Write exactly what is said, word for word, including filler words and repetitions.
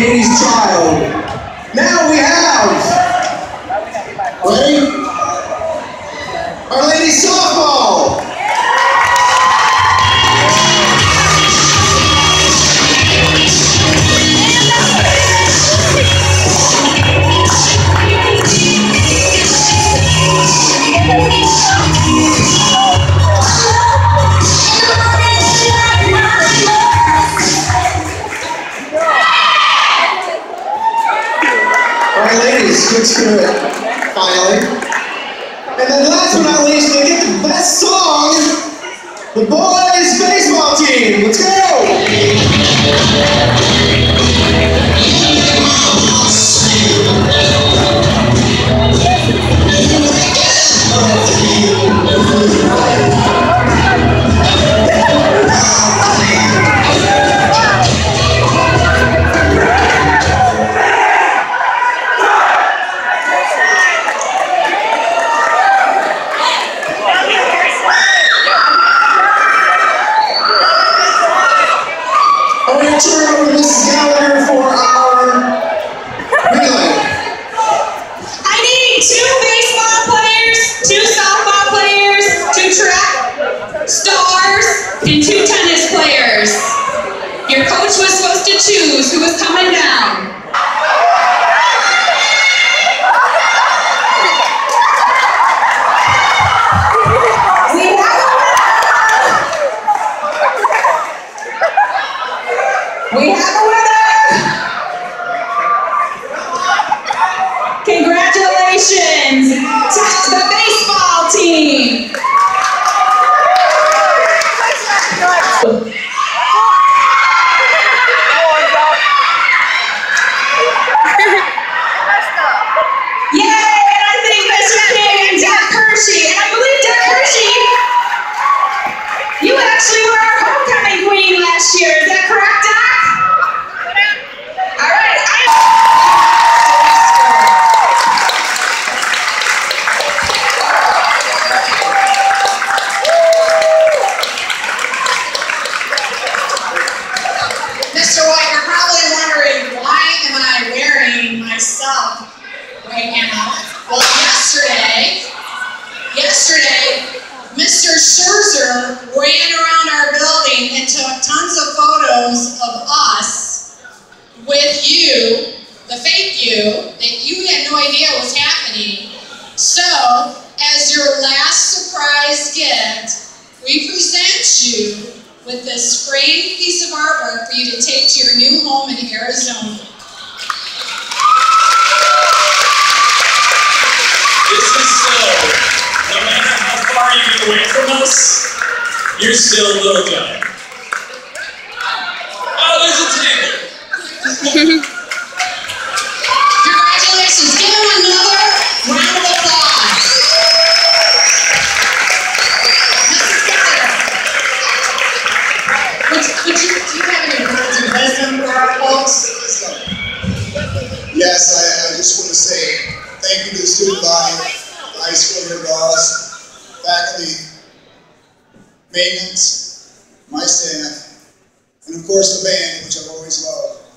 eighties child. Now we have, ready? Our ladies softball. Alright ladies, good spirit, finally. And then last but not least, they get the best song, the boys baseball team. Let's go! Turn over to Missus Gallagher for our relay. I need two baseball players, two softball players, two track stars, and two tennis players. Your coach was supposed to choose who was coming down. We have a winner! Congratulations to the baseball team! Yay! And I think Mister King and Jack Hershey, and I believe Jack Hershey, you actually were our homecoming queen last year, is that correct, Jack? Mister White, you're probably wondering, why am I wearing myself right now? Well, yesterday, yesterday, Mister Scherzer ran around our building and took tons of photos of us with you, the fake you, that you had no idea was happening. So, as your last surprise gift, we present you with this framed piece of artwork for you to take to your new home in Arizona. This is so, no matter how far you get away from us, you're still a little guy. Oh, there's a table. Congratulations, give him another round of applause. Missus Keller, would, would you, do you have any words of wisdom for our folks? Yes, I, I just want to say thank you to the student body, the high school here, boss, faculty, maintenance, my staff, and of course the band, which I've always loved.